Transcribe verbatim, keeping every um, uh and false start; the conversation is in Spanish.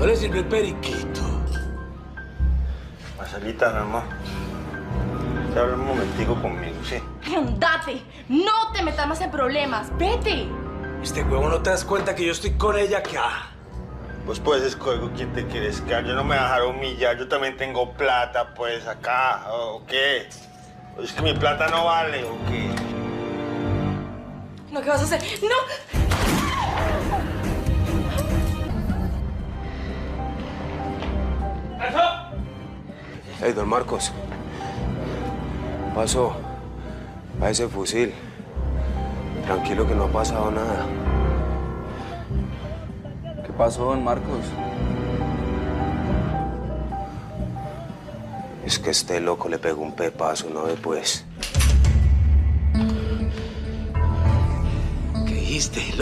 ¿No le sirve el periquito? Marcelita, mi amor. Te habla un momentico conmigo, ¿sí? ¡Andate! ¡No te metas más en problemas! ¡Vete! Este huevo, ¿no te das cuenta que yo estoy con ella acá? Vos puedes escoger con quién te quieres quedar. Yo no me voy a dejar humillar. Yo también tengo plata, pues, acá. ¿O qué? ¿Es que mi plata no vale o qué? ¿No qué vas a hacer? ¡No! Hey, don Marcos. Pasó a ese fusil. Tranquilo que no ha pasado nada. ¿Qué pasó, don Marcos? Es que este loco le pegó un pepazo, ¿no ve pues? ¿Qué dijiste?